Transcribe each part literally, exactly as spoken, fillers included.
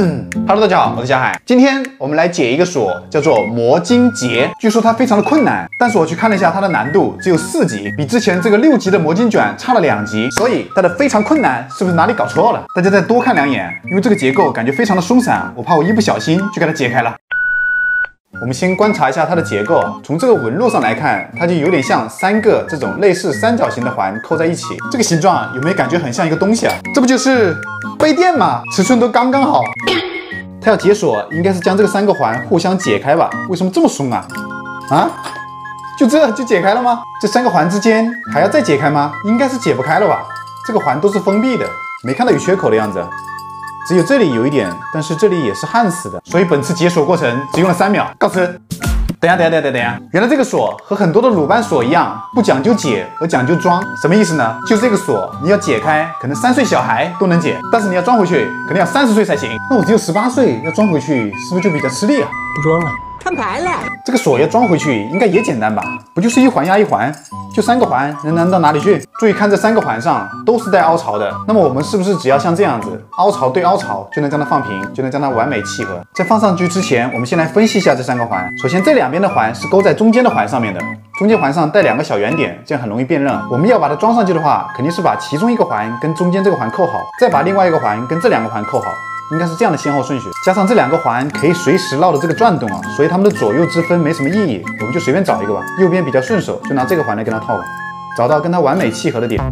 Hello， 大家好，我是小海。今天我们来解一个锁，叫做魔晶结。据说它非常的困难，但是我去看了一下它的难度，只有四级，比之前这个六级的魔晶卷差了两级，所以它的非常困难是不是哪里搞错了？大家再多看两眼，因为这个结构感觉非常的松散，我怕我一不小心就给它解开了。 我们先观察一下它的结构，从这个纹路上来看，它就有点像三个这种类似三角形的环扣在一起。这个形状有没有感觉很像一个东西啊？这不就是杯垫吗？尺寸都刚刚好。它要解锁，应该是将这个三个环互相解开吧？为什么这么松啊？啊？就这就解开了吗？这三个环之间还要再解开吗？应该是解不开了吧？这个环都是封闭的，没看到有缺口的样子。 只有这里有一点，但是这里也是焊死的，所以本次解锁过程只用了三秒。告辞。等下，等下，等下，等下，原来这个锁和很多的鲁班锁一样，不讲究解，而讲究装。什么意思呢？就是这个锁你要解开，可能三岁小孩都能解，但是你要装回去，可能要三十岁才行。那我只有十八岁，要装回去是不是就比较吃力啊？ 不装了，摊牌了。这个锁要装回去应该也简单吧？不就是一环压一环？ 就三个环能难到哪里去？注意看这三个环上都是带凹槽的，那么我们是不是只要像这样子，凹槽对凹槽就能将它放平，就能将它完美契合？在放上去之前，我们先来分析一下这三个环。首先，这两边的环是勾在中间的环上面的，中间环上带两个小圆点，这样很容易辨认。我们要把它装上去的话，肯定是把其中一个环跟中间这个环扣好，再把另外一个环跟这两个环扣好。 应该是这样的先后顺序，加上这两个环可以随时绕着这个转动啊，所以它们的左右之分没什么意义，我们就随便找一个吧。右边比较顺手，就拿这个环来跟它套吧，找到跟它完美契合的点。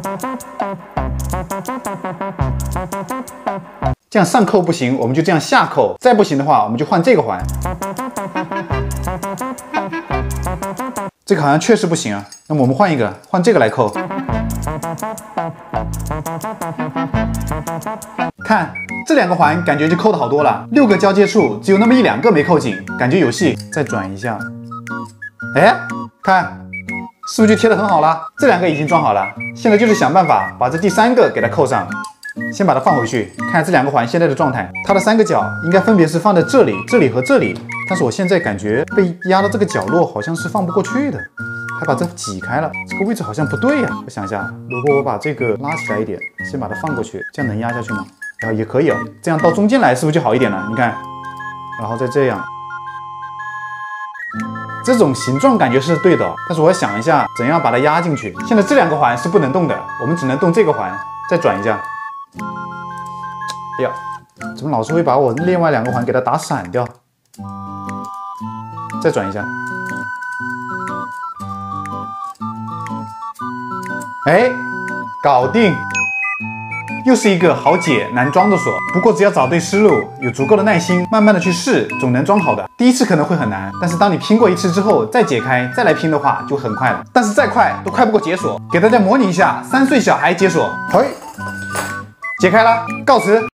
这样上扣不行，我们就这样下扣，再不行的话，我们就换这个环。这个好像确实不行啊，那么我们换一个，换这个来扣。看。 这两个环感觉就扣的好多了，六个交接处只有那么一两个没扣紧，感觉有戏。再转一下，哎，看，是不是就贴的很好了？这两个已经装好了，现在就是想办法把这第三个给它扣上。先把它放回去，看这两个环现在的状态，它的三个角应该分别是放在这里、这里和这里，但是我现在感觉被压到这个角落好像是放不过去的，还把这挤开了，这个位置好像不对呀。我想一下，如果我把这个拉起来一点，先把它放过去，这样能压下去吗？ 啊，也可以哦，这样到中间来是不是就好一点了？你看，然后再这样，这种形状感觉是对的，但是我要想一下怎样把它压进去。现在这两个环是不能动的，我们只能动这个环，再转一下。哎呀，怎么老是会把我另外两个环给它打散掉？再转一下。哎，搞定。 又是一个好解难装的锁，不过只要找对思路，有足够的耐心，慢慢的去试，总能装好的。第一次可能会很难，但是当你拼过一次之后，再解开，再来拼的话，就很快了。但是再快都快不过解锁。给大家模拟一下三岁小孩解锁，嘿，解开了，告辞。